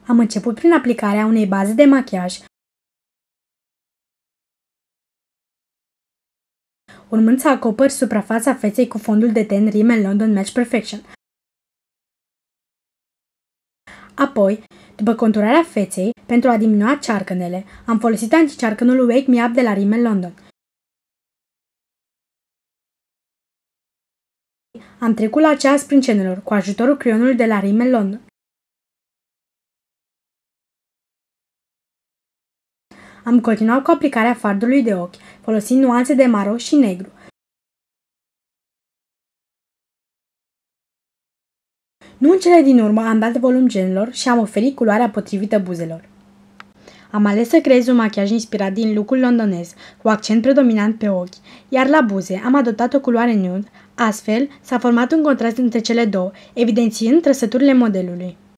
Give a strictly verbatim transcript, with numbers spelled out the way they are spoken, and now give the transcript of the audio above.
Am început prin aplicarea unei baze de machiaj, urmând să acopăr suprafața feței cu fondul de ten Rimmel London Match Perfection. Apoi, după conturarea feței, pentru a diminua cearcănele, am folosit anticearcănul Wake Me Up de la Rimmel London. Am trecut la cea a sprâncenelor cu ajutorul creionului de la Rimmel London. Am continuat cu aplicarea fardului de ochi, folosind nuanțe de maro și negru. Nu în cele din urmă am dat volum genelor și am oferit culoarea potrivită buzelor. Am ales să creez un machiaj inspirat din look-ul londonez, cu accent predominant pe ochi, iar la buze am adoptat o culoare nude, astfel s-a format un contrast între cele două, evidențiind trăsăturile modelului.